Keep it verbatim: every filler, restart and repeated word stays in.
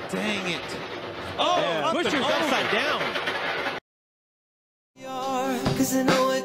Dang it. Oh, yeah. buescher's upside down. Cause I know